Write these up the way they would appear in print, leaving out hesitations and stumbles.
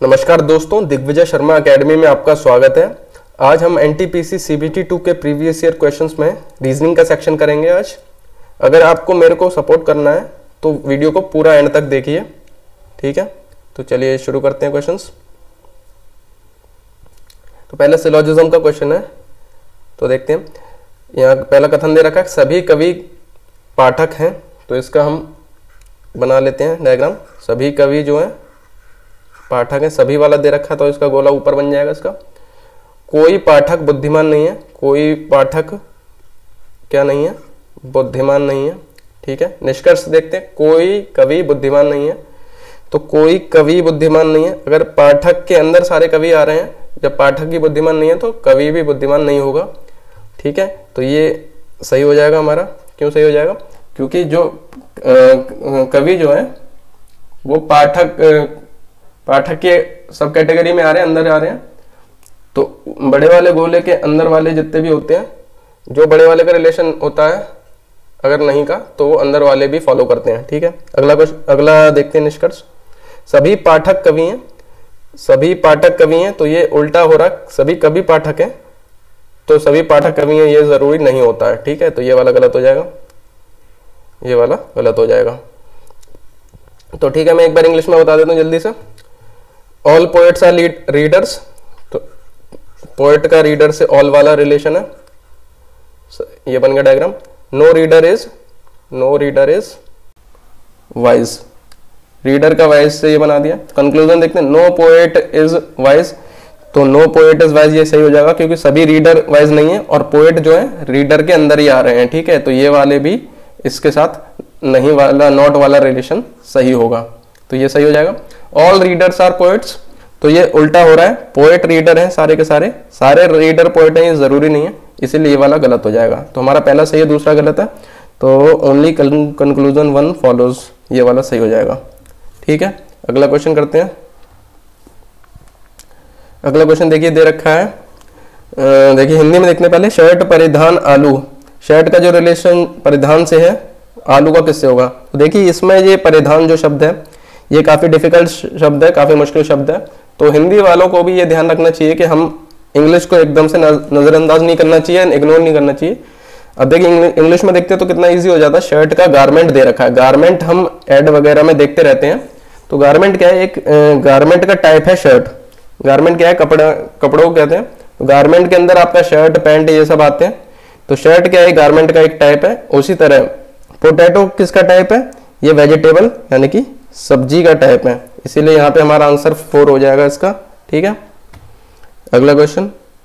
नमस्कार दोस्तों, दिग्विजय शर्मा एकेडमी में आपका स्वागत है। आज हम एनटीपीसी सीबीटी 2 के प्रीवियस ईयर क्वेश्चंस में रीजनिंग का सेक्शन करेंगे आज। अगर आपको मेरे को सपोर्ट करना है तो वीडियो को पूरा एंड तक देखिए, ठीक है। तो चलिए शुरू करते हैं क्वेश्चंस। तो पहले सिलोजिज्म का क्वेश्चन है, तो देखते हैं। यहाँ पहला कथन दे रखा है, सभी कवि पाठक हैं। तो इसका हम बना लेते हैं डायग्राम। सभी कवि जो है पाठक है, सभी वाला दे रखा, तो इसका गोला ऊपर बन जाएगा इसका। कोई पाठक बुद्धिमान नहीं है, कोई पाठक क्या नहीं है, बुद्धिमान नहीं है, ठीक है। निष्कर्ष देखते हैं, कोई कवि बुद्धिमान नहीं है। तो कोई कवि बुद्धिमान नहीं है, अगर पाठक के अंदर सारे कवि आ रहे हैं, जब पाठक ही बुद्धिमान नहीं है तो कवि भी बुद्धिमान नहीं होगा, ठीक है। तो ये सही हो जाएगा हमारा। क्यों सही हो जाएगा? क्योंकि जो कवि जो है वो पाठक के सब कैटेगरी में आ रहे हैं, अंदर आ रहे हैं। तो बड़े वाले गोले के अंदर वाले जितने भी होते हैं, जो बड़े वाले का रिलेशन होता है अगर नहीं का, तो वो अंदर वाले भी फॉलो करते हैं, ठीक है। अगला देखते हैं निष्कर्ष। सभी पाठक कवि हैं, सभी पाठक कवि हैं, तो ये उल्टा हो रहा है। सभी कवि पाठक हैं तो सभी पाठक कवि हैं, ये जरूरी नहीं होता है, ठीक है। तो ये वाला गलत हो जाएगा, ये वाला गलत हो जाएगा। तो ठीक है, मैं एक बार इंग्लिश में बता देता हूँ जल्दी से। ऑल पोएट्स आर रीडर्स, तो पोएट का रीडर से ऑल वाला रिलेशन है, ये बन गया diagram. No reader is wise, reader का वाइज से ये बना दिया। कंक्लूजन देखते हैं, नो पोएट इज वाइज, तो नो पोएट इज वाइज ये सही हो जाएगा, क्योंकि सभी रीडर वाइज नहीं है और पोएट जो है रीडर के अंदर ही आ रहे हैं, ठीक है। तो ये वाले भी इसके साथ नहीं वाला, नॉट वाला रिलेशन सही होगा, तो ये सही हो जाएगा। ऑल रीडर्स आर पोएट्स, तो ये उल्टा हो रहा है। पोएट रीडर हैं सारे के सारे रीडर पोएट हैं, ये जरूरी नहीं है, इसीलिए ये वाला गलत हो जाएगा। तो हमारा पहला सही है, दूसरा गलत है। तो ओनली कंक्लूजन वन फॉलोज, ये वाला सही हो जाएगा, ठीक है। अगला क्वेश्चन करते हैं। अगला क्वेश्चन देखिए दे रखा है, देखिए हिंदी में देखने पहले। शर्ट परिधान आलू, शर्ट का जो रिलेशन परिधान से है, आलू का किससे होगा? तो देखिए इसमें ये परिधान जो शब्द है ये काफी डिफिकल्ट शब्द है, काफी मुश्किल शब्द है। तो हिंदी वालों को भी ये ध्यान रखना चाहिए कि हम इंग्लिश को एकदम से नजरअंदाज नहीं करना चाहिए, इग्नोर नहीं करना चाहिए। अब देखिए इंग्लिश में देखते हैं तो कितना इजी हो जाता है। शर्ट का गारमेंट दे रखा है, गारमेंट हम एड वगैरह में देखते रहते हैं। तो गारमेंट क्या है? एक गारमेंट का टाइप है शर्ट। गारमेंट क्या है? कपड़ों को कहते हैं। तो गारमेंट के अंदर आपका शर्ट पैंट ये सब आते हैं। तो शर्ट क्या है? गारमेंट का एक टाइप है। उसी तरह पोटैटो किसका टाइप है? ये वेजिटेबल यानी कि सब्जी का टाइप है, इसीलिए यहाँ पे हमारा आंसर 4 हो जाएगा इसका, ठीक है। अगला क्वेश्चन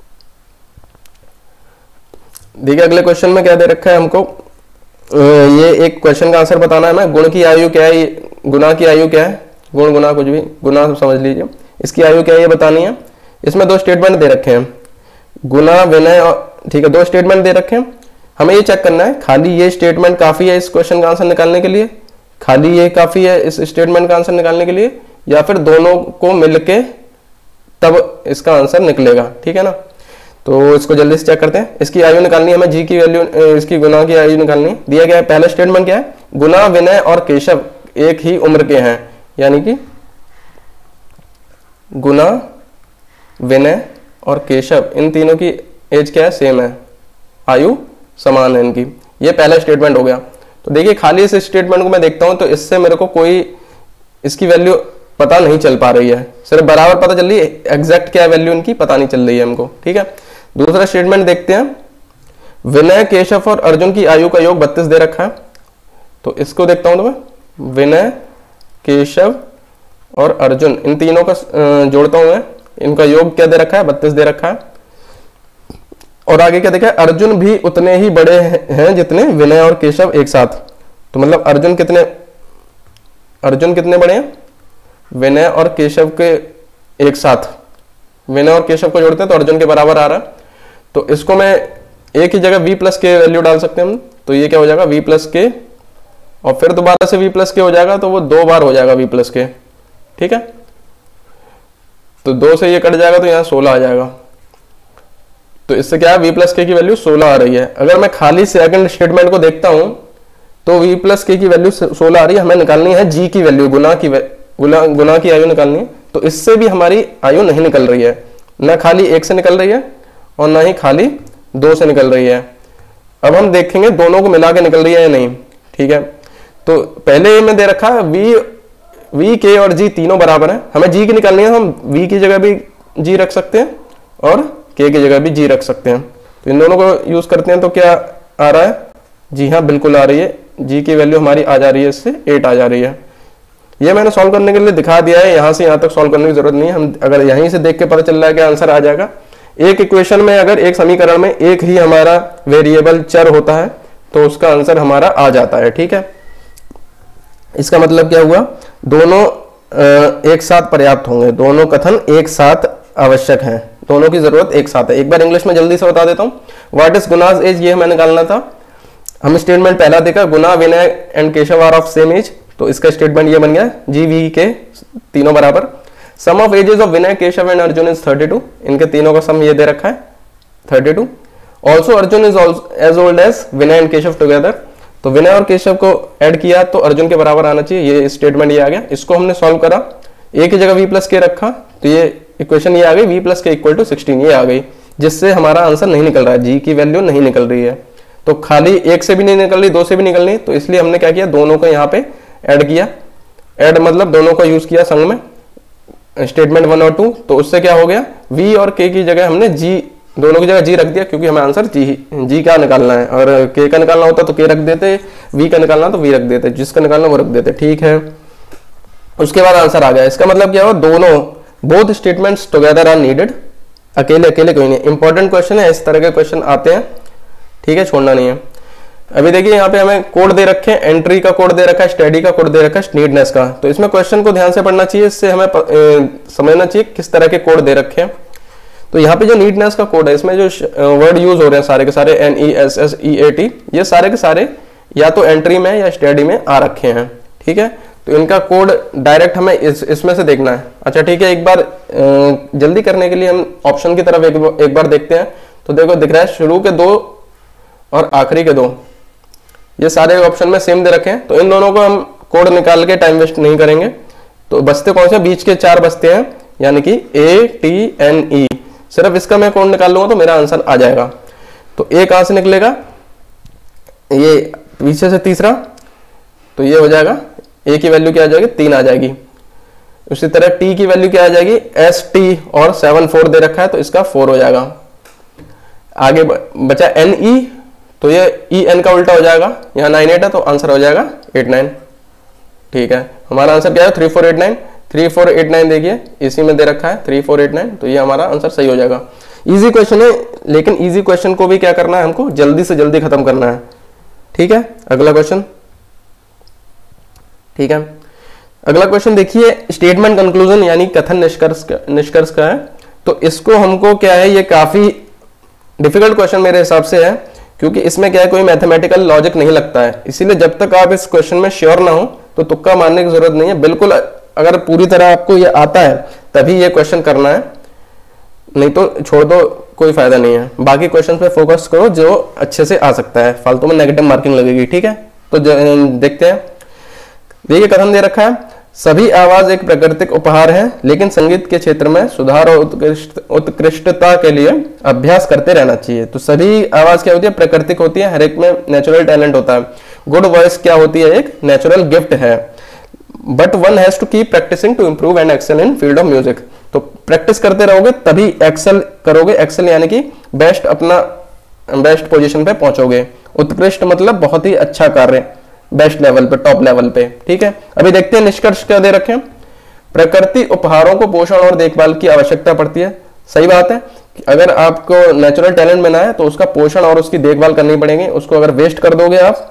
देखिए, अगले क्वेश्चन में क्या दे रखा है हमको। ये एक क्वेश्चन का आंसर बताना है हमें। गुण की आयु क्या है? गुना की आयु क्या है? गुण गुना कुछ भी, गुना समझ लीजिए। इसकी आयु क्या है ये बतानी है। इसमें 2 स्टेटमेंट दे रखे हैं, गुना विनय और, ठीक है, 2 स्टेटमेंट दे रखे हैं। हमें ये चेक करना है खाली ये स्टेटमेंट काफी है इस क्वेश्चन का आंसर निकालने के लिए, खाली ये काफी है इस स्टेटमेंट का आंसर निकालने के लिए, या फिर दोनों को मिलके तब इसका आंसर निकलेगा, ठीक है ना। तो इसको जल्दी से चेक करते हैं। इसकी आयु निकालनी है हमें, जी की वैल्यू, इसकी गुना की आयु निकालनी है। दिया गया है पहला स्टेटमेंट क्या है? गुना विनय और केशव एक ही उम्र के हैं, यानी कि गुना विनय और केशव इन तीनों की एज क्या है? सेम है, आयु समान है इनकी। ये पहला स्टेटमेंट हो गया। तो देखिए खाली इस स्टेटमेंट को मैं देखता हूं तो इससे मेरे को कोई इसकी वैल्यू पता नहीं चल पा रही है, सिर्फ बराबर पता चल रही है, एग्जैक्ट क्या वैल्यू इनकी पता नहीं चल रही है हमको, ठीक है। दूसरा स्टेटमेंट देखते हैं। विनय, केशव और अर्जुन की आयु का योग 32 दे रखा है। तो इसको देखता हूं तो मैं, विनय, केशव और अर्जुन इन तीनों का जोड़ता हूं मैं, इनका योग क्या दे रखा है? 32 दे रखा है। और आगे क्या देखा है? अर्जुन भी उतने ही बड़े हैं जितने विनय और केशव एक साथ। तो मतलब अर्जुन कितने बड़े हैं? विनय और केशव के एक साथ, विनय और केशव को जोड़ते हैं तो अर्जुन के बराबर आ रहा है। तो इसको मैं एक ही जगह v+ के वैल्यू डाल सकते हैं हम। तो ये क्या हो जाएगा? v+ के, और फिर दोबारा से v+ के हो जाएगा, तो वो 2 बार हो जाएगा v+ के, ठीक है। तो 2 से ये कट जाएगा तो यहाँ 16 आ जाएगा। तो इससे क्या है? v+ के की वैल्यू 16 आ रही है। अगर मैं खाली सेकंड स्टेटमेंट को देखता हूं तो v+ के की वैल्यू 16 आ रही है। हमें निकालनी है g की वैल्यू, गुना की आयु निकालनी है। तो इससे भी हमारी आयु नहीं निकल रही है, ना खाली 1 से निकल रही है और ना ही खाली 2 से निकल रही है। अब हम देखेंगे दोनों को मिला के निकल रही है या नहीं। ठीक है, तो पहले में दे रखा है वी के और जी तीनों बराबर है, हमें जी की निकालनी है, हम वी की जगह भी जी रख सकते हैं और के की जगह भी जी रख सकते हैं। तो इन दोनों को यूज करते हैं तो क्या आ रहा है, जी हाँ बिल्कुल आ रही है, जी की वैल्यू हमारी आ जा रही है, इससे 8 आ जा रही है। ये मैंने सॉल्व करने के लिए दिखा दिया है, यहाँ से यहाँ तक सॉल्व करने की जरूरत नहीं है, हम अगर यहीं से देख के पता चल रहा है कि आंसर आ जाएगा। एक इक्वेशन में अगर एक समीकरण में एक ही हमारा वेरिएबल चर होता है तो उसका आंसर हमारा आ जाता है। ठीक है, इसका मतलब क्या हुआ, दोनों एक साथ पर्याप्त होंगे, दोनों कथन एक साथ आवश्यक हैं, दोनों की जरूरत एक साथ है। एक बार इंग्लिश में जल्दी से बता देता हूँ, व्हाट इज गुनाज एज, ये हमें निकालना था। हम स्टेटमेंट पहला देखा, गुना Vinay and Keshav are of same age, तो इसका स्टेटमेंट ये बन गया जी वी के तीनों बराबर। Sum of ages of Vinay Keshav and Arjun is 32, इनके तीनों का सम ये दे रखा है 32। Also Arjun is as old as Vinay and Keshav together, तो विनय और केशव को ऐड किया तो अर्जुन के बराबर आना चाहिए, ये स्टेटमेंट ये आ गया। इसको हमने सॉल्व करा, ए की जगह वी प्लस के रखा तो ये इक्वेशन ये आ गई, V plus K equal to 16 ये आ गई, जिससे हमारा आंसर नहीं निकल रहा है, जी की वैल्यू नहीं निकल रही है। तो खाली 1 से भी नहीं निकल रही, 2 से भी निकल रही, तो इसलिए हमने क्या किया, दोनों को यहाँ पे ऐड किया। ऐड मतलब दोनों को यूज किया संग में, स्टेटमेंट 1 और 2, तो उससे क्या हो गया, वी और के की जगह हमने जी, दोनों की जगह जी रख दिया, क्योंकि हमें आंसर जी का निकालना है, और के का निकालना होता तो के रख देते, वी का निकालना तो वी रख देते, जिसका निकालना वो रख देते। ठीक है, उसके बाद आंसर आ गया। इसका मतलब क्या हुआ, दोनों both statements together are needed, अकेले अकेले कोई नहीं। इंपॉर्टेंट क्वेश्चन है, इस तरह के क्वेश्चन आते हैं, ठीक है, छोड़ना नहीं है। अभी देखिए यहाँ पे हमें कोड दे रखे हैं, एंट्री का कोड दे रखा है, स्टडी का कोड दे रखा है, नीडनेस का, तो इसमें क्वेश्चन को ध्यान से पढ़ना चाहिए, इससे हमें समझना चाहिए किस तरह के कोड दे रखे हैं। तो यहाँ पे जो नीडनेस का कोड है, इसमें जो वर्ड यूज हो रहे हैं सारे के सारे NESSEAT, ये सारे के सारे या तो एंट्री में या स्टडी में आ रखे हैं। ठीक है, तो इनका कोड डायरेक्ट हमें इसमें से देखना है। अच्छा ठीक है, एक बार जल्दी करने के लिए हम ऑप्शन की तरफ एक बार देखते हैं। तो देखो दिख रहा है, शुरू के 2 और आखिरी के 2, ये सारे ऑप्शन में सेम दे रखे हैं, तो इन दोनों को हम कोड निकाल के टाइम वेस्ट नहीं करेंगे। तो बचते कौन से, बीच के 4 बचते हैं, यानी कि ATNE, सिर्फ इसका मैं कोड निकाल लूंगा तो मेरा आंसर आ जाएगा। तो ए कहां से निकलेगा, ये पीछे से तीसरा, तो ये हो जाएगा, ए की वैल्यू क्या आ जाएगी, 3 आ जाएगी। उसी तरह टी की वैल्यू क्या आ जाएगी, ST, और 7 4 दे रखा है तो इसका 4 हो जाएगा। आगे बचा NE, तो ये EN का उल्टा हो जाएगा, यहाँ 9 8 है तो आंसर हो जाएगा 8 9। ठीक है, हमारा आंसर क्या है, 3 4 8 9, 3 4 8 9, देखिए इसी में दे रखा है 3 4 8 9, तो ये हमारा आंसर सही हो जाएगा। इजी क्वेश्चन है, लेकिन इजी क्वेश्चन को भी क्या करना है, हमको जल्दी से जल्दी खत्म करना है। ठीक है, अगला क्वेश्चन। ठीक है, अगला क्वेश्चन देखिए, स्टेटमेंट कंक्लूजन यानी कथन निष्कर्ष का है। तो इसको हमको क्या है, ये काफी डिफिकल्ट क्वेश्चन मेरे हिसाब से है, क्योंकि इसमें क्या है, कोई मैथमेटिकल लॉजिक नहीं लगता है, इसीलिए जब तक आप इस क्वेश्चन में श्योर ना हो तो तुक्का मारने की जरूरत नहीं है। बिल्कुल अगर पूरी तरह आपको ये आता है तभी ये क्वेश्चन करना है, नहीं तो छोड़ दो, कोई फायदा नहीं है। बाकी क्वेश्चन पे फोकस करो जो अच्छे से आ सकता है, फालतू में नेगेटिव मार्किंग लगेगी। ठीक है, तो देखते हैं। देखिए कथन दे रखा है, सभी आवाज एक प्राकृतिक उपहार है, लेकिन संगीत के क्षेत्र में सुधार और उत्कृष्टता के लिए अभ्यास करते रहना चाहिए। तो सभी आवाज क्या होती है, प्राकृतिक होती है, हर एक में नेचुरल टैलेंट होता है। गुड वॉइस क्या होती है, एक नेचुरल गिफ्ट है, but one has to keep practicing to improve and excel in field of music. तो प्रैक्टिस करते रहोगे तभी एक्सेल करोगे, एक्सेल यानी कि बेस्ट, अपना बेस्ट पोजीशन पे पहुंचोगे। उत्कृष्ट मतलब बहुत ही अच्छा कार्य, बेस्ट लेवल पे, टॉप लेवल पे। ठीक है, अभी देखते हैं निष्कर्ष क्या दे रखे हैं। प्रकृति उपहारों को पोषण और देखभाल की आवश्यकता पड़ती है। सही बात है, अगर आपको नेचुरल टैलेंट बनाना है तो उसका पोषण और उसकी देखभाल करनी पड़ेगी। उसको अगर वेस्ट कर दोगे आप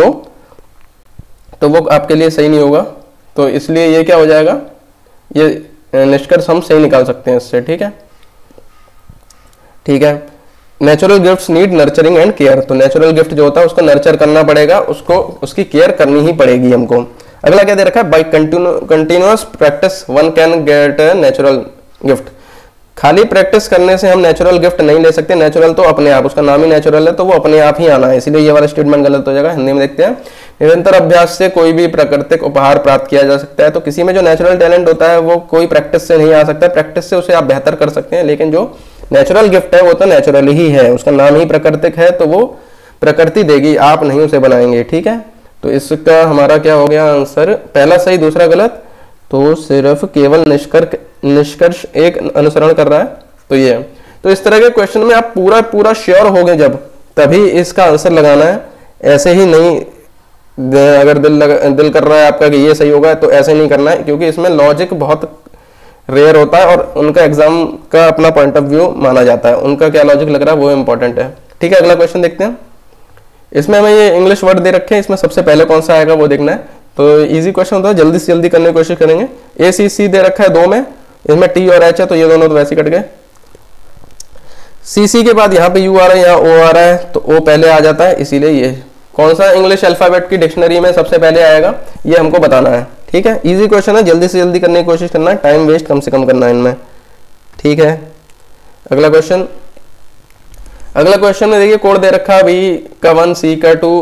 तो वो आपके लिए सही नहीं होगा। तो इसलिए ये क्या हो जाएगा, ये निष्कर्ष हम सही निकाल सकते हैं इससे। ठीक है, ठीक है। Natural gifts need nurturing and care. तो नेचुरल गिफ्ट जो होता है उसको नर्चर करना पड़ेगा, उसको उसकी केयर करनी ही पड़ेगी हमको। अगला क्या दे रखा है, by continuous practice one can get a natural gift. खाली प्रैक्टिस करने से हम नेचुरल गिफ्ट नहीं ले सकते। नेचुरल तो अपने आप, उसका नाम ही नेचुरल है तो वो अपने आप ही आना है, इसलिए ये वाला स्टेटमेंट गलत हो जाएगा। हिंदी में देखते हैं, निरंतर अभ्यास से कोई भी प्राकृतिक उपहार प्राप्त किया जा सकता है। तो किसी में जो नेचुरल टैलेंट होता है वो कोई प्रैक्टिस से नहीं आ सकता, प्रैक्टिस से उसे आप बेहतर कर सकते हैं, लेकिन जो नेचुरल गिफ्ट है वो तो नेचुरल ही है, उसका नाम ही प्राकृतिक है, तो वो प्रकृति देगी, आप नहीं उसे बनाएंगे। ठीक है, तो इसका हमारा क्या हो गया आंसर, पहला सही दूसरा गलत, तो सिर्फ केवल निष्कर्ष एक अनुसरण कर रहा है, तो ये है। तो इस तरह के क्वेश्चन में आप पूरा पूरा श्योर हो गए जब, तभी इसका आंसर लगाना है, ऐसे ही नहीं। अगर दिल कर रहा है आपका कि ये सही होगा तो ऐसे नहीं करना है, क्योंकि इसमें लॉजिक बहुत रेयर होता है और उनका एग्जाम का अपना पॉइंट ऑफ व्यू माना जाता है, उनका क्या लॉजिक लग रहा है वो इंपॉर्टेंट है। ठीक है, अगला क्वेश्चन देखते हैं। इसमें हमें ये इंग्लिश वर्ड दे रखे हैं, इसमें सबसे पहले कौन सा आएगा वो देखना है। तो इजी क्वेश्चन होता है, जल्दी से जल्दी करने की कोशिश करेंगे। ACC दे रखा है 2 में, इसमें T और H है, तो ये दोनों तो वैसे कट गए। CC के बाद यहाँ पे U आ रहा है, यहाँ O आ रहा है, तो O पहले आ जाता है, इसीलिए ये कौन सा इंग्लिश अल्फाबेट की डिक्शनरी में सबसे पहले आएगा ये हमको बताना है। ठीक है, इजी क्वेश्चन है, जल्दी से जल्दी करने की कोशिश करना है, टाइम वेस्ट कम से कम करना है इनमें। ठीक है, अगला क्वेश्चन। अगला क्वेश्चन में देखिए कोड दे रखा है B का 1, C का 2,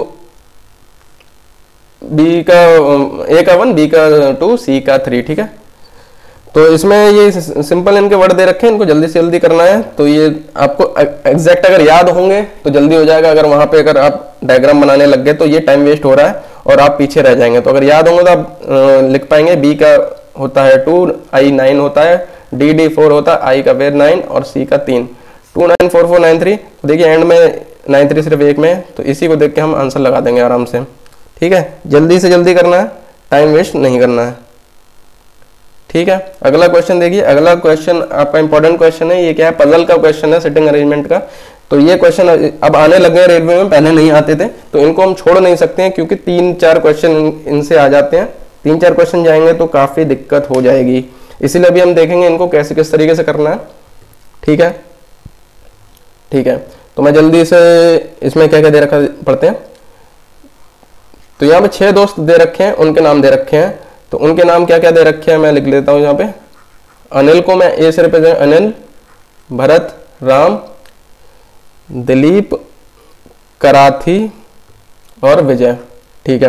B का A का 1, B का 2, C का 3। ठीक है, तो इसमें ये सिंपल इनके वर्ड दे रखे हैं, इनको जल्दी से जल्दी करना है। तो ये आपको एग्जैक्ट अगर याद होंगे तो जल्दी हो जाएगा, अगर वहां पे अगर आप डायग्राम बनाने लग गए तो ये टाइम वेस्ट हो रहा है और आप पीछे रह जाएंगे। तो अगर याद होंगे तो आप लिख पाएंगे। B का होता है 2, I 9 होता है, D 4 होता है, I का फिर 9 और C का 3, 2 9 4 4 9 3। तो देखिए एंड में 9 3 सिर्फ एक में, तो इसी को देख के हम आंसर लगा देंगे आराम से। ठीक है, जल्दी से जल्दी करना है, टाइम वेस्ट नहीं करना है। ठीक है, अगला क्वेश्चन देखिए। अगला क्वेश्चन आपका इंपॉर्टेंट क्वेश्चन है, ये क्या है, पजल का क्वेश्चन है, सिटिंग अरेंजमेंट का। तो ये क्वेश्चन अब आने लगे हैं रेलवे में, पहले नहीं आते थे, तो इनको हम छोड़ नहीं सकते हैं, क्योंकि 3-4 क्वेश्चन इनसे आ जाते हैं। 3-4 क्वेश्चन जाएंगे तो काफी दिक्कत हो जाएगी, इसीलिए अभी हम देखेंगे इनको कैसे किस तरीके से करना है। ठीक है, ठीक है, तो मैं जल्दी से इसमें क्या क्या दे रखा पढ़ते हैं। तो यहाँ पे 6 दोस्त दे रखे हैं, उनके नाम दे रखे हैं, तो उनके नाम क्या क्या दे रखे हैं मैं लिख लेता हूँ यहाँ पे। अनिल को मैं A से रिप्रेजेंट, अनिल, भरत, राम, दिलीप, कराथी और विजय। ठीक है,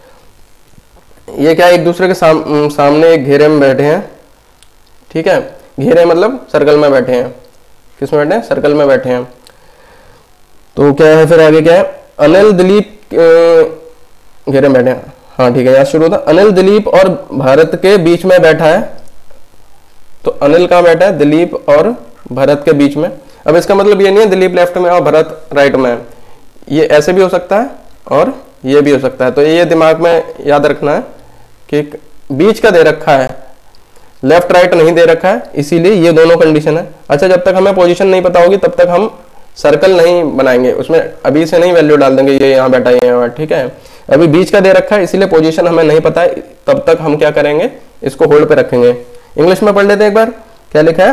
ये क्या एक दूसरे के सामने एक घेरे में बैठे हैं। ठीक है, घेरे मतलब सर्कल में बैठे हैं, किस में बैठे हैं, सर्कल में बैठे हैं। तो क्या है फिर आगे क्या है, अनिल दिलीप घेरे में बैठे हैं। हाँ ठीक है, यहाँ शुरू होता, अनिल दिलीप और भारत के बीच में बैठा है। तो अनिल कहाँ बैठा है, दिलीप और भरत के बीच में। अब इसका मतलब ये नहीं है दिलीप लेफ्ट में और भरत राइट में है, ये ऐसे भी हो सकता है और ये भी हो सकता है। तो ये दिमाग में याद रखना है कि बीच का दे रखा है, लेफ्ट राइट नहीं दे रखा है, इसीलिए ये दोनों कंडीशन है। अच्छा, जब तक हमें पोजीशन नहीं पता होगी तब तक हम सर्कल नहीं बनाएंगे, उसमें अभी से नहीं वैल्यू डाल देंगे ये यहाँ बैठा है यहाँ। ठीक है, अभी बीच का दे रखा है, इसीलिए पोजीशन हमें नहीं पता है, तब तक हम क्या करेंगे, इसको होल्ड पे रखेंगे। इंग्लिश में पढ़ लेते हैं एक बार, क्या लिखा है,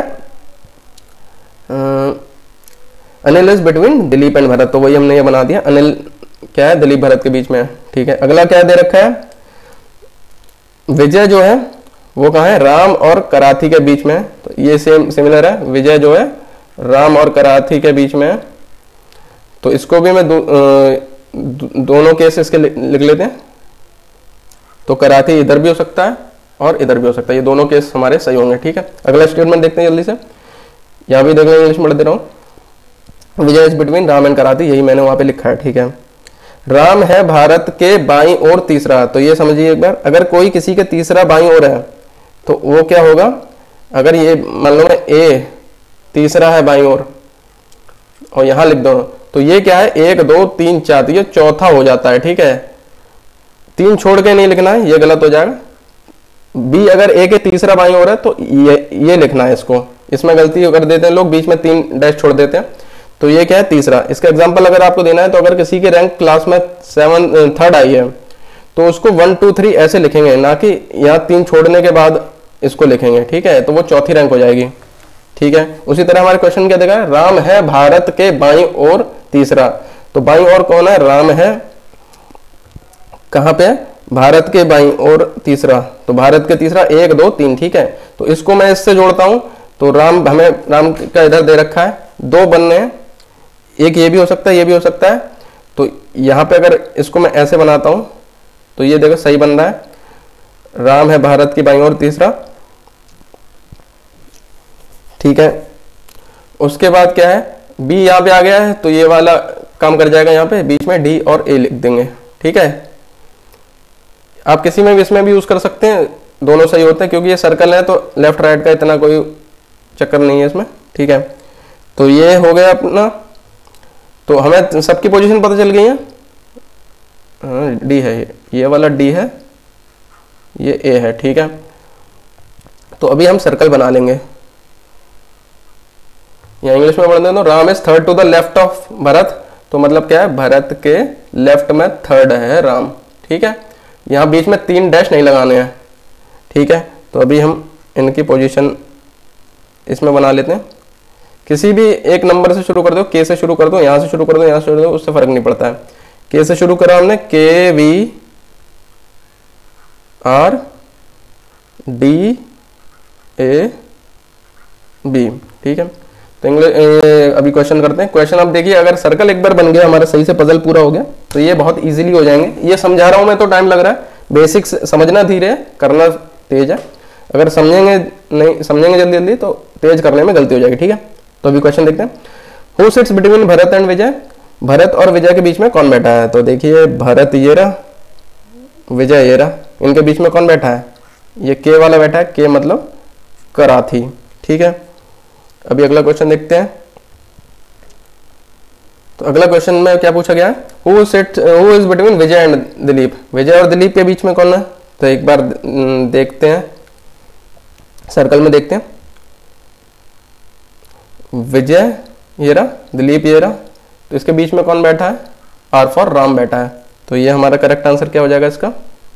Anil is between Dilip and Bharat. तो वही हमने ये बना दिया, अनिल क्या है, दिलीप भरत के बीच में है। ठीक है, अगला क्या दे रखा है, विजय जो है वो कहाँ है, राम और कराथी के बीच में है। तो ये सेम सिमिलर है, विजय जो है राम और कराथी के बीच में है। तो इसको भी मैं दोनों केस इसके लिख लेते हैं। तो कराथी इधर भी हो सकता है और इधर भी हो सकता है, ये दोनों केस हमारे सही होंगे। ठीक है, अगला स्टेटमेंट देखते हैं जल्दी से, यहाँ भी देख लेंगे, इंग्लिश में पढ़ दे रहा हूँ। Vijay is between Ram and Karathi, यही मैंने वहां पे लिखा है। ठीक है, राम है भारत के बाईं ओर तीसरा। तो ये समझिए एक बार, अगर कोई किसी के तीसरा बाईं ओर है तो वो क्या होगा, अगर ये मान लो ए तीसरा है बाईं ओर और यहां लिख दो, तो ये क्या है, 1 2 3 4, तो ये चौथा हो जाता है। ठीक है, 3 छोड़ के नहीं लिखना है, ये गलत हो जाएगा। बी अगर ए के तीसरा बाईं ओर है तो ये लिखना है, इसको इसमें गलती कर देते हैं लोग, बीच में 3 डैश छोड़ देते हैं। तो ये क्या है, तीसरा। इसका एग्जांपल अगर आपको देना है तो अगर किसी की रैंक क्लास में 3rd आई है तो उसको 1 2 3 ऐसे लिखेंगे, ना कि यहाँ 3 छोड़ने के बाद इसको लिखेंगे। ठीक है, तो वो चौथी रैंक हो जाएगी। ठीक है, उसी तरह हमारे क्वेश्चन क्या देखा है, राम है भारत के बाईं ओर तीसरा। तो बाईं ओर कौन है, राम है, कहां पे है, भारत के बाईं ओर तीसरा। तो भारत के तीसरा 1 2 3। ठीक है, तो इसको मैं इससे जोड़ता हूं, तो राम हमें राम का इधर दे रखा है, 2 बनने हैं, एक ये भी हो सकता है, ये भी हो सकता है। तो यहाँ पे अगर इसको मैं ऐसे बनाता हूं, तो ये देखो सही बन रहा है, राम है भारत की बाईं ओर तीसरा, ठीक है। उसके बाद क्या है, बी यहाँ पे आ गया है तो ये वाला काम कर जाएगा, यहाँ पे बीच में डी और ए लिख देंगे, ठीक है। आप किसी में भी इसमें भी यूज कर सकते हैं, दोनों सही होते हैं क्योंकि ये सर्कल है तो लेफ्ट राइट का इतना कोई चक्कर नहीं है इसमें, ठीक है। तो ये हो गया अपना, तो हमें सबकी पोजीशन पता चल गई है, हाँ डी है, ये वाला डी है, ये ए है, ठीक है। तो अभी हम सर्कल बना लेंगे, या इंग्लिश में पढ़ दो, Ram is third to the left of Bharat, तो मतलब क्या है, भरत के लेफ्ट में थर्ड है राम, ठीक है। यहाँ बीच में 3 डैश नहीं लगाने हैं, ठीक है। तो अभी हम इनकी पोजीशन इसमें बना लेते हैं, किसी भी एक नंबर से शुरू कर दो, के से शुरू कर दो, यहाँ से शुरू कर दो, यहाँ से शुरू कर दो, उससे फर्क नहीं पड़ता है। के से शुरू करा हमने, K V R D A B, ठीक है। तो इंग्लिश अभी क्वेश्चन करते हैं। क्वेश्चन आप देखिए, अगर सर्कल एक बार बन गया हमारा, सही से पजल पूरा हो गया, तो ये बहुत इजीली हो जाएंगे। ये समझा रहा हूं मैं तो टाइम लग रहा है, बेसिक्स समझना धीरे है, करना तेज है। अगर समझेंगे नहीं, समझेंगे जल्दी जल्दी तो तेज करने में गलती हो जाएगी, ठीक है। तो अभी क्वेश्चन देखते हैं, who sits between Bharat and Vijay, Bharat और विजय के बीच में कौन बैठा है। तो देखिए भरत ये रहा, विजय ये रहा, इनके बीच में कौन बैठा है, ये के वाला बैठा है, के मतलब कराथी, ठीक है। अभी अगला क्वेश्चन देखते हैं। तो अगला क्वेश्चन में क्या पूछा गया है, who is between Vijay and Dilip, Vijay और दिलीप के बीच में कौन है। तो एक बार देखते हैं, सर्कल में देखते हैं, विजय ये रहा, दिलीप ये रहा, तो इसके बीच में कौन बैठा है, आर फॉर राम बैठा है। तो ये हमारा करेक्ट आंसर क्या हो जाएगा, इसका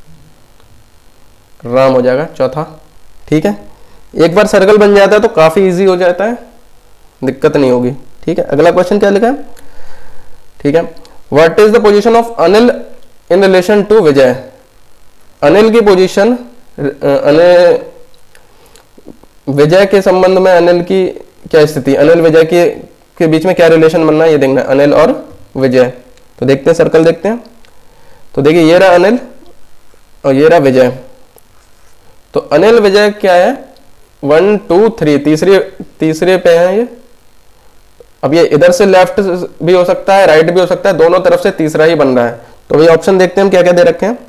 राम हो जाएगा, चौथा, ठीक है। एक बार सर्कल बन जाता है तो काफी इजी हो जाता है, दिक्कत नहीं होगी, ठीक है। अगला क्वेश्चन क्या लिखा है, ठीक है, what is the position of Anil in relation to Vijay. Anil की पोजीशन, विजय के संबंध में अनिल की क्या स्थिति, अनिल विजय के बीच में क्या रिलेशन बनना है ये देखना है, अनिल और विजय। तो देखते हैं, सर्कल देखते हैं। तो देखिए ये रहा अनिल और ये रहा विजय। तो अनिल विजय क्या है, 1 2 3, तीसरे पे है ये। अब ये इधर से लेफ्ट भी हो सकता है, राइट भी हो सकता है, दोनों तरफ से तीसरा ही बन रहा है। तो ये ऑप्शन देखते हैं हम क्या क्या दे रखे हैं।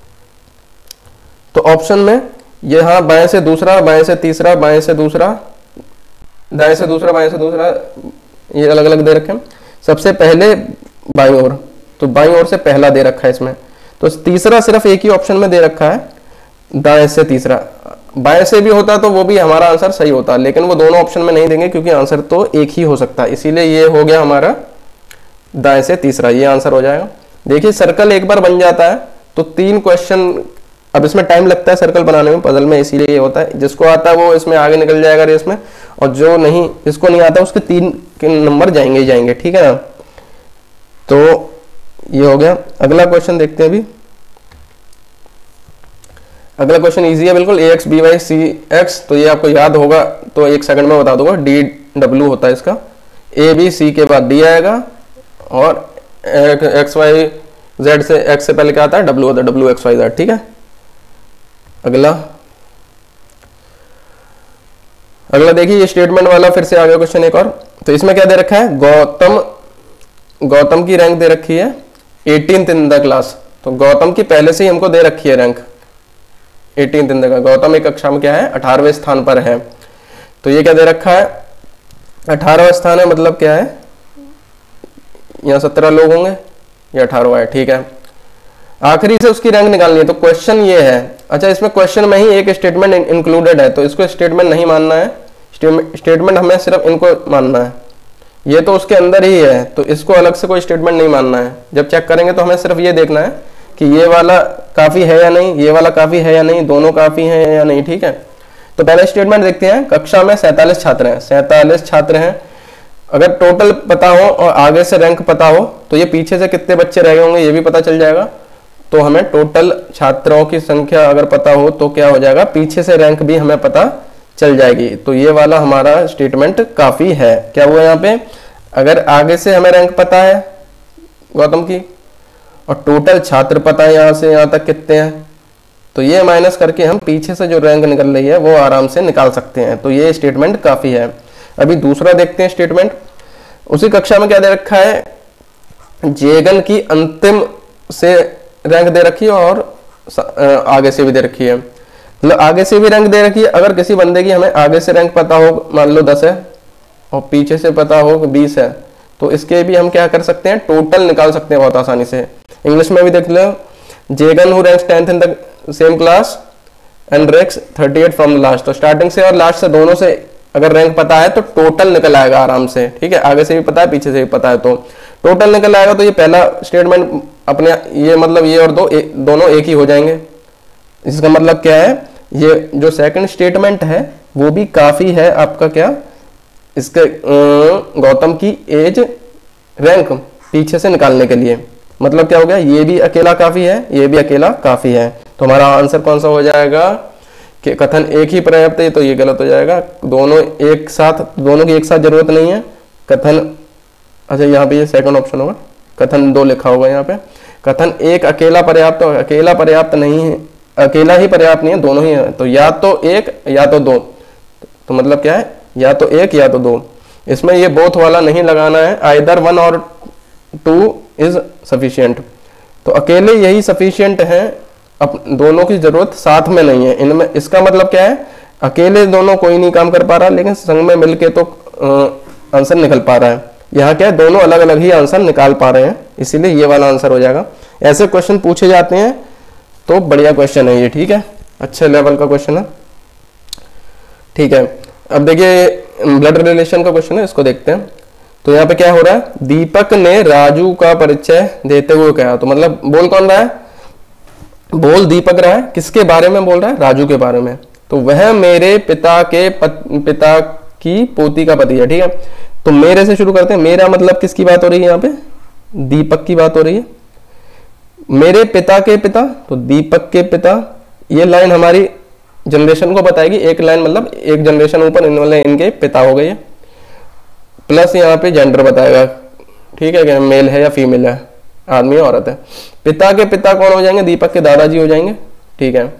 तो ऑप्शन में ये, हाँ बाएं से दूसरा, बाएं से तीसरा, बाएं से दूसरा, दाएं से दूसरा, बाएं से दूसरा, ये अलग अलग दे रखे हैं। सबसे पहले बाईं ओर, तो बाईं ओर से पहला दे रखा है इसमें। तो तीसरा सिर्फ एक ही ऑप्शन में दे रखा है, दाएं से तीसरा। बाएं से भी होता तो वो भी हमारा आंसर सही होता, लेकिन वो दोनों ऑप्शन में नहीं देंगे क्योंकि आंसर तो एक ही हो सकता है, इसीलिए ये हो गया हमारा दाएं से तीसरा, ये आंसर हो जाएगा। देखिए सर्कल एक बार बन जाता है तो 3 क्वेश्चन, अब इसमें टाइम लगता है सर्कल बनाने में, पजल में, इसीलिए ये होता है। जिसको आता है वो इसमें आगे निकल जाएगा रेस में, और जो नहीं, जिसको नहीं आता उसके 3 नंबर जाएंगे ही जाएंगे, ठीक है ना। तो ये हो गया। अगला क्वेश्चन देखते हैं अभी। अगला क्वेश्चन इजी है बिल्कुल, ax by cx, तो ये आपको याद होगा तो 1 सेकंड में बता दूंगा, dw होता है इसका, a b c के बाद d आएगा, और x y z से, x से पहले क्या आता है, w होता है, w x y z, ठीक है। अगला देखिए, ये स्टेटमेंट वाला फिर से आ गया क्वेश्चन एक और। तो इसमें क्या दे रखा है, गौतम की रैंक दे रखी है 18th इन द क्लास। तो गौतम की पहले से ही हमको दे रखी है rank 18th in the class. Gautam एक कक्षा में क्या है, 18वें स्थान पर है। तो ये क्या दे रखा है, 18वां स्थान है, मतलब क्या है, यहाँ 17 लोग होंगे, ये 18वां है, ठीक है। आखिरी से उसकी रैंक निकालनी है। तो क्वेश्चन ये है, अच्छा इसमें क्वेश्चन में ही एक स्टेटमेंट इंक्लूडेड है, तो इसको स्टेटमेंट नहीं मानना है, स्टेटमेंट हमें सिर्फ इनको मानना है। ये तो उसके अंदर ही है, तो इसको अलग से कोई स्टेटमेंट नहीं मानना है। जब चेक करेंगे तो हमें सिर्फ ये देखना है कि ये वाला काफी है या नहीं, ये वाला काफी है या नहीं, दोनों काफी है या नहीं, ठीक है। तो पहले स्टेटमेंट देखते हैं, कक्षा में 47 छात्र हैं, 47 छात्र हैं। अगर टोटल पता हो और आगे से रैंक पता हो तो ये पीछे से कितने बच्चे रह गए होंगे ये भी पता चल जाएगा। तो हमें टोटल छात्रों की संख्या अगर पता हो तो क्या हो जाएगा, पीछे से रैंक भी हमें पता चल जाएगी। तो ये वाला हमारा स्टेटमेंट काफी है। क्या हुआ यहाँ पे, अगर आगे से हमें रैंक पता है गौतम की और टोटल छात्र पता है यहाँ से यहाँ तक कितने हैं, तो ये माइनस करके हम पीछे से जो रैंक निकल रही है वो आराम से निकाल सकते हैं। तो ये स्टेटमेंट काफ़ी है। अभी दूसरा देखते हैं स्टेटमेंट। उसी कक्षा में क्या दे रखा है, जेगन की अंतिम से रैंक दे रखी है और आगे से भी दे रखी है। मतलब आगे से भी रैंक दे रखी है। अगर किसी बंदे की हमें आगे से रैंक पता हो, मान लो 10 है और पीछे से पता हो 20 है, तो इसके भी हम क्या कर सकते हैं, टोटल निकाल सकते हैं बहुत आसानी से। इंग्लिश में भी देख लो, Jegan who ranks 10th in the same class and ranks 38 from last. तो स्टार्टिंग से और लास्ट से दोनों से अगर रैंक पता है तो टोटल निकल आएगा आराम से। ठीक है, आगे से भी पता है पीछे से भी पता है तो टोटल निकल आएगा। तो ये पहला स्टेटमेंट अपने ये मतलब ये और दोनों एक ही हो जाएंगे। इसका मतलब क्या है, ये जो सेकंड स्टेटमेंट है वो भी काफी है आपका क्या, इसके गौतम की एज रैंक पीछे से निकालने के लिए। मतलब क्या हो गया, ये भी अकेला काफी है, ये भी अकेला काफी है। तो हमारा आंसर कौन सा हो जाएगा कि कथन एक ही पर्याप्त है, तो ये गलत हो जाएगा। दोनों एक साथ, दोनों की एक साथ जरूरत नहीं है। कथन, अच्छा यहाँ पे ये सेकंड ऑप्शन होगा, कथन 2 लिखा होगा यहाँ पे। कथन एक अकेला पर्याप्त, अकेला पर्याप्त नहीं है, अकेला ही पर्याप्त नहीं है, दोनों ही है। तो या तो एक या तो 2। तो मतलब क्या है, या तो एक या तो 2। इसमें ये बोथ वाला नहीं लगाना है, आइदर 1 और 2 इज सफिशियंट। तो अकेले यही सफिशियंट है, अब दोनों की जरूरत साथ में नहीं है इनमें। इसका मतलब क्या है, अकेले दोनों कोई नहीं काम कर पा रहा, लेकिन संग में मिलके तो आंसर निकल पा रहा है। यहाँ क्या है, दोनों अलग अलग ही आंसर निकाल पा रहे हैं, इसीलिए ये वाला आंसर हो जाएगा। ऐसे क्वेश्चन पूछे जाते हैं तो बढ़िया क्वेश्चन है ये। ठीक है, अच्छे लेवल का क्वेश्चन है। ठीक है, अब देखिए ब्लड रिलेशन का क्वेश्चन है, इसको देखते हैं। तो यहाँ पे क्या हो रहा है, दीपक ने राजू का परिचय देते हुए कहा। तो मतलब बोल कौन रहा है, बोल दीपक रहा है, किसके बारे में बोल रहा है, राजू के बारे में। तो वह मेरे पिता की पोती का पति है। ठीक है, तो मेरे से शुरू करते हैं। मेरा मतलब किसकी बात हो रही है, यहाँ पे दीपक की बात हो रही है। मेरे पिता के पिता, तो दीपक के पिता, ये लाइन हमारी जनरेशन को बताएगी। एक लाइन मतलब एक जनरेशन ऊपर इनके पिता हो गए, प्लस यहाँ पे जेंडर बताएगा। ठीक है, मेल है या फीमेल है, आदमी है औरत है। पिता के पिता कौन हो जाएंगे, दीपक के दादाजी हो जाएंगे। ठीक है,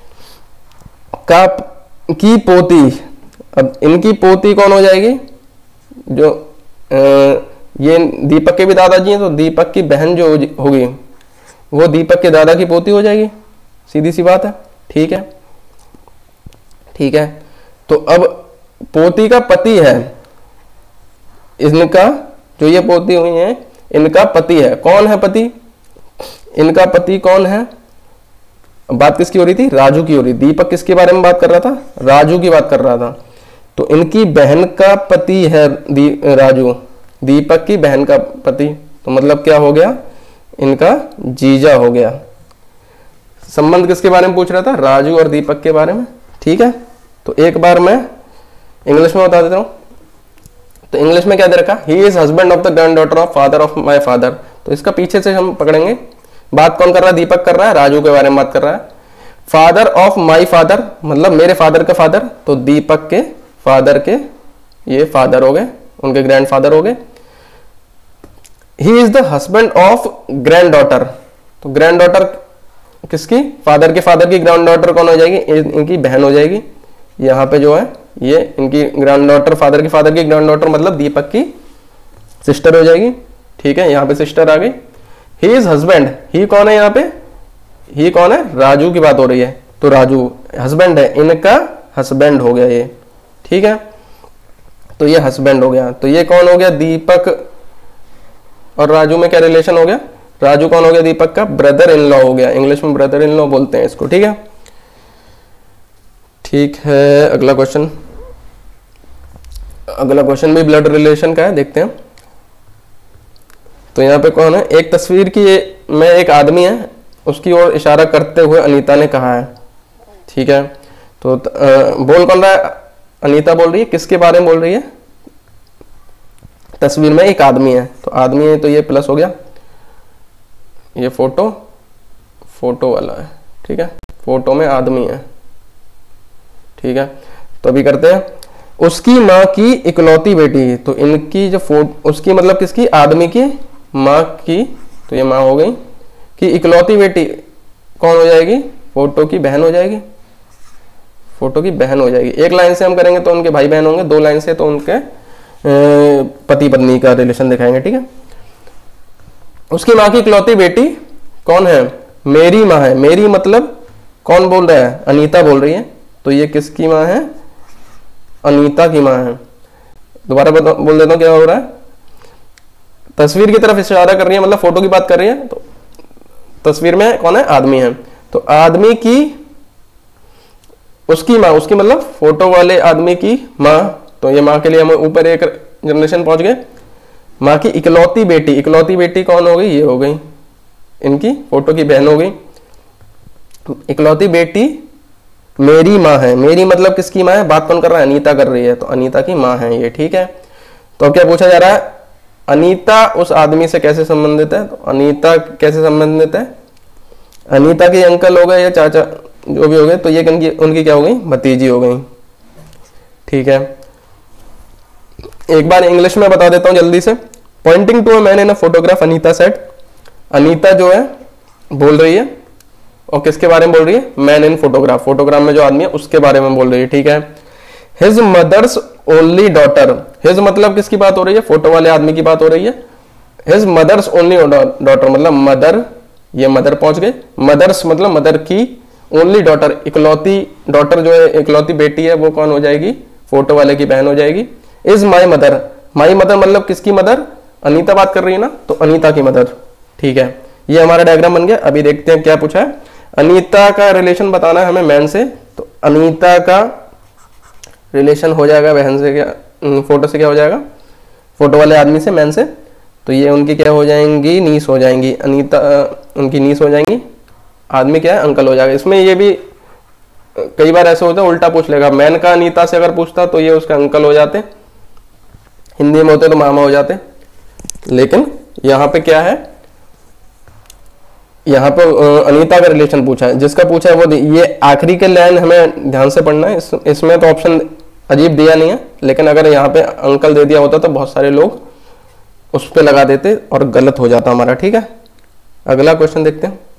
की पोती, अब इनकी पोती कौन हो जाएगी, जो ये दीपक के भी दादाजी हैं, तो दीपक की बहन जो होगी वो दीपक के दादा की पोती हो जाएगी, सीधी सी बात है। ठीक है, ठीक है, तो अब पोती का पति है, इनका जो ये पोती हुई है इनका पति है। कौन है पति, इनका पति कौन है, बात किसकी हो रही थी, राजू की हो रही। दीपक किसके बारे में बात कर रहा था, राजू की बात कर रहा था। तो इनकी बहन का पति है राजू, दीपक की बहन का पति। तो मतलब क्या हो गया, इनका जीजा हो गया। संबंध किसके बारे में पूछ रहा था, राजू और दीपक के बारे में। ठीक है, तो एक बार मैं इंग्लिश में बता देता हूं। तो इंग्लिश में क्या दे रखा, he is husband of the granddaughter of father of my father. तो इसका पीछे से हम पकड़ेंगे, बात कौन कर रहा है, दीपक कर रहा है, राजू के बारे में बात कर रहा है। फादर ऑफ माई फादर मतलब मेरे फादर का फादर, तो दीपक के फादर के ये फादर हो गए, उनके ग्रैंड फादर हो गए। He is the husband of granddaughter, तो ग्रैंड डॉटर किसकी, फादर की ग्रैंड डॉटर कौन हो जाएगी, इनकी बहन हो जाएगी। यहाँ पे जो है ये इनकी ग्रैंड डॉटर, फादर की ग्रैंड डॉटर मतलब दीपक की सिस्टर हो जाएगी। ठीक है, यहाँ पे सिस्टर आ गई। ही इज हस्बैंड, ही कौन है यहाँ पे, ही कौन है, राजू की बात हो रही है, तो राजू हस्बैंड है, इनका हस्बैंड हो गया ये। ठीक है, तो ये हस्बैंड हो गया। तो ये कौन हो गया, दीपक और राजू में क्या रिलेशन हो गया, राजू कौन हो गया, दीपक का ब्रदर इन लॉ हो गया। इंग्लिश में ब्रदर इन लॉ बोलते हैं इसको। ठीक है, ठीक है, अगला क्वेश्चन, अगला क्वेश्चन भी ब्लड रिलेशन का है, देखते हैं। तो यहाँ पे कौन है, एक तस्वीर की में एक आदमी है, उसकी ओर इशारा करते हुए अनीता ने कहा है। ठीक है, तो बोल कौन रहा है, अनीता बोल रही है, किसके बारे में बोल रही है, तस्वीर में एक आदमी है, तो आदमी है तो ये प्लस हो गया, ये फोटो वाला है। ठीक है, फोटो में आदमी है। ठीक है, तो अभी करते हैं, उसकी माँ की इकलौती बेटी, तो इनकी जो उसकी मतलब किसकी, आदमी की माँ की, तो ये माँ हो गई। कि इकलौती बेटी कौन हो जाएगी, फोटो की बहन हो जाएगी, फोटो की बहन हो जाएगी। एक लाइन से हम करेंगे तो उनके भाई बहन होंगे, दो लाइन से तो उनके पति पत्नी का रिलेशन दिखाएंगे, ठीक है। उसकी माँ की इकलौती बेटी कौन है, मेरी माँ है। मेरी मतलब कौन बोल रहा है, अनीता बोल रही है, तो ये किसकी माँ है, अनीता की माँ है। दोबारा बोल देता हूँ क्या हो रहा है, तस्वीर की तरफ इशारा कर रही है, मतलब फोटो की बात कर रही है, तो तस्वीर में कौन है, आदमी है, तो आदमी की उसकी माँ, उसकी मतलब फोटो वाले आदमी की माँ, तो ये माँ के लिए हम ऊपर एक जनरेशन पहुंच गए। माँ की इकलौती बेटी, इकलौती बेटी कौन हो गई, ये हो गई, इनकी फोटो की बहन हो गई। इकलौती बेटी मेरी माँ है, मेरी मतलब किसकी माँ है, बात कौन कर रहा है, अनीता कर रही है, तो अनीता की माँ है ये, ठीक है। तो अब क्या पूछा जा रहा है, अनीता उस आदमी से कैसे संबंधित है, तो अनीता कैसे संबंधित है, अनीता के अंकल हो गए या चाचा जो भी हो गए, तो ये उनकी क्या हो गई, भतीजी हो गई, ठीक है। एक बार इंग्लिश में बता देता हूं जल्दी से। Pointing to a man in a photograph, Anita said, Anita जो है बोल रही है, और किसके बारे में बोल रही है, मैन इन फोटोग्राफ, फोटोग्राफ में जो आदमी है उसके बारे में बोल रही है, ठीक है। His mother's only daughter, his मतलब किसकी बात हो रही है, फोटो वाले आदमी की बात हो रही है। हिज मदर्स ओनली डॉटर मतलब मदर, ये मदर पहुंच गए, मदर्स मतलब मदर की, ओनली डॉटर इकलौती डॉटर जो है, इकलौती बेटी है, वो कौन हो जाएगी, फोटो वाले की बहन हो जाएगी। Is my mother, my mother मतलब किसकी मदर, अनीता बात कर रही है ना, तो अनीता की मदर, ठीक है। ये हमारा डायग्राम बन गया। अभी देखते हैं क्या पूछा है, अनीता का रिलेशन बताना है हमें मैन से, तो अनीता का रिलेशन हो जाएगा बहन से, क्या फोटो से क्या हो जाएगा, फोटो वाले आदमी से, मैन से, तो ये उनकी क्या हो जाएंगी, नीस हो जाएंगी, अनीता उनकी नीस हो जाएंगी, आदमी क्या है, अंकल हो जाएगा। इसमें ये भी कई बार ऐसा होता है उल्टा पूछ लेगा, मैन का अनीता से अगर पूछता तो ये उसके अंकल हो जाते, हिंदी में होते तो मामा हो जाते, लेकिन यहाँ पे क्या है, यहाँ पे अनीता का रिलेशन पूछा है, जिसका पूछा है वो ये आखिरी के लाइन हमें ध्यान से पढ़ना है। इसमें तो ऑप्शन अजीब दिया नहीं है, लेकिन अगर यहाँ पे अंकल दे दिया होता तो बहुत सारे लोग उस पे लगा देते और गलत हो जाता हमारा, ठीक है। अगला क्वेश्चन देखते हैं।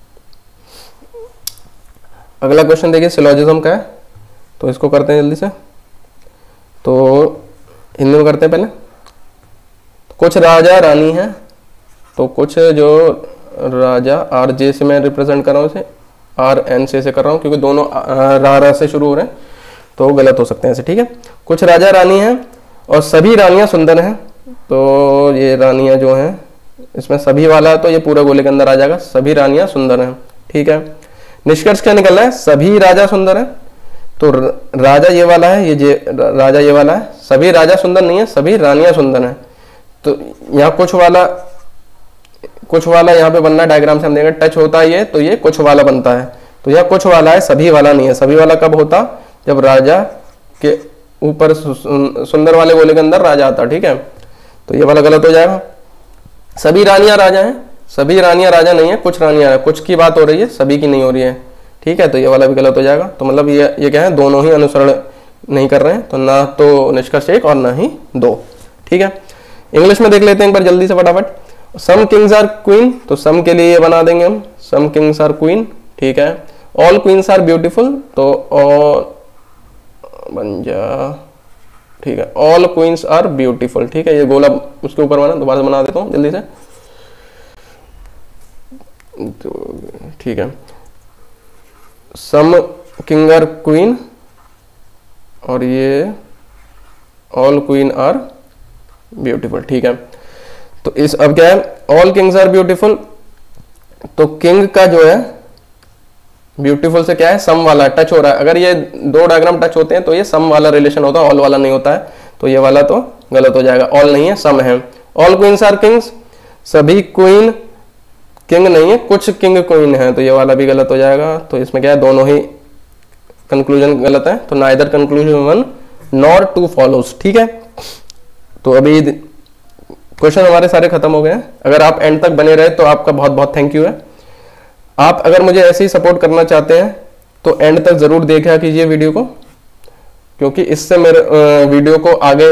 अगला क्वेश्चन देखिए सिलोजिज्म का है, तो इसको करते हैं जल्दी से। तो हिंदी में करते हैं पहले। कुछ राजा रानी है, तो कुछ जो राजा, आर जे से मैं रिप्रेजेंट कर रहा हूँ, इसे आर एन से कर रहा हूँ क्योंकि दोनों रा से शुरू हो रहे हैं, तो गलत हो सकते हैं ऐसे, ठीक है। कुछ राजा रानी हैं और सभी रानियां सुंदर हैं, तो ये रानियां जो हैं, इसमें सभी वाला है तो ये पूरा गोले के अंदर आ जाएगा, सभी रानियां सुंदर हैं, ठीक है। निष्कर्ष क्या निकल रहा है, सभी राजा सुंदर हैं, तो राजा ये वाला है, ये राजा ये वाला है, सभी राजा सुंदर नहीं है, सभी रानियां सुंदर हैं, तो यहाँ कुछ वाला यहाँ पे बनना है, डायग्राम से हम देखेंगे टच होता है ये, तो ये कुछ वाला बनता है, तो यह कुछ वाला है, सभी वाला नहीं है। सभी वाला कब होता, जब राजा के ऊपर सुंदर वाले गोले के अंदर राजा आता, ठीक है, तो ये वाला गलत हो जाएगा। सभी रानियां राजा हैं, सभी रानियां राजा नहीं है, कुछ रानियां है, कुछ की बात हो रही है, सभी की नहीं हो रही है, ठीक है, तो ये वाला भी गलत हो जाएगा। तो मतलब ये क्या है, दोनों ही अनुसरण नहीं कर रहे हैं, तो ना तो निष्कर्ष एक और ना ही दो, ठीक है। इंग्लिश में देख लेते हैं एक बार जल्दी से फटाफट। सम किंग्स आर क्वीन, तो सम के लिए ये बना देंगे हम, सम किंग्स आर क्वीन, ठीक है। ऑल क्वींस आर ब्यूटीफुल, तो ऑल बन जा, ठीक है, ऑल क्वींस आर ब्यूटीफुल, ठीक है। ये गोला उसके ऊपर बना, दोबारा बना देता हूँ जल्दी से, तो ठीक है। सम किंग आर क्वीन और ये ऑल क्वीन आर ब्यूटीफुल, ठीक है। तो इस अब क्या है, ऑल किंग्स आर ब्यूटीफुल, तो किंग का जो है ब्यूटीफुल से क्या है, सम वाला टच हो रहा है। अगर ये दो डायग्राम टच होते हैं तो ये सम वाला रिलेशन होता है, ऑल वाला नहीं होता है, तो ये वाला तो गलत हो जाएगा, ऑल नहीं है सम है। ऑल क्वींस आर किंग्स, सभी क्वीन किंग नहीं है, कुछ किंग क्वीन है, तो ये वाला भी गलत हो जाएगा। तो इसमें क्या है, दोनों ही कंक्लूजन गलत है, तो neither conclusion one nor two follows, ठीक है। तो अभी क्वेश्चन हमारे सारे खत्म हो गए हैं। अगर आप एंड तक बने रहे तो आपका बहुत बहुत थैंक यू है। आप अगर मुझे ऐसे ही सपोर्ट करना चाहते हैं तो एंड तक जरूर देखा कीजिए वीडियो को, क्योंकि इससे मेरे वीडियो को आगे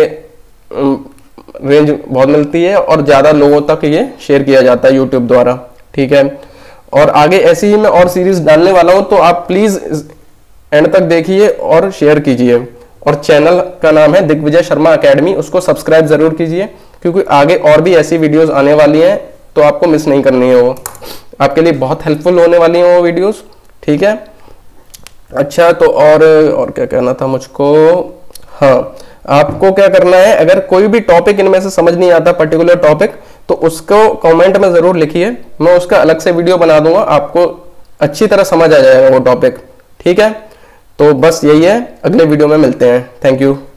रेंज बहुत मिलती है और ज्यादा लोगों तक ये शेयर किया जाता है यूट्यूब द्वारा, ठीक है। और आगे ऐसी ही मैं और सीरीज डालने वाला हूं, तो आप प्लीज एंड तक देखिए और शेयर कीजिए। और चैनल का नाम है दिग्विजय शर्मा एकेडमी, उसको सब्सक्राइब जरूर कीजिए, क्योंकि आगे और भी ऐसी वीडियोस आने वाली हैं, तो आपको मिस नहीं करनी है। वो आपके लिए बहुत हेल्पफुल होने वाली हैं वो वीडियोस, ठीक है। अच्छा, तो और क्या कहना था मुझको, हाँ, आपको क्या करना है, अगर कोई भी टॉपिक इनमें से समझ नहीं आता पर्टिकुलर टॉपिक, तो उसको कमेंट में जरूर लिखिए, मैं उसका अलग से वीडियो बना दूंगा, आपको अच्छी तरह समझ आ जाएगा वो टॉपिक, ठीक है। तो बस यही है, अगले वीडियो में मिलते हैं। Thank you.